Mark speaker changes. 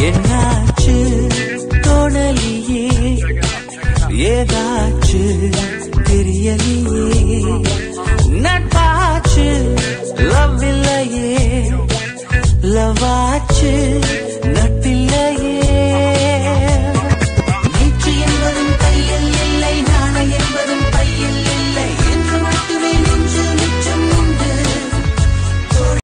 Speaker 1: என்னாச்சு தோணலியே ஏதாச்சு தெரியலையே நட்பாச்சு லவ் இல்லையே லவாச்சு நட்பில்லையே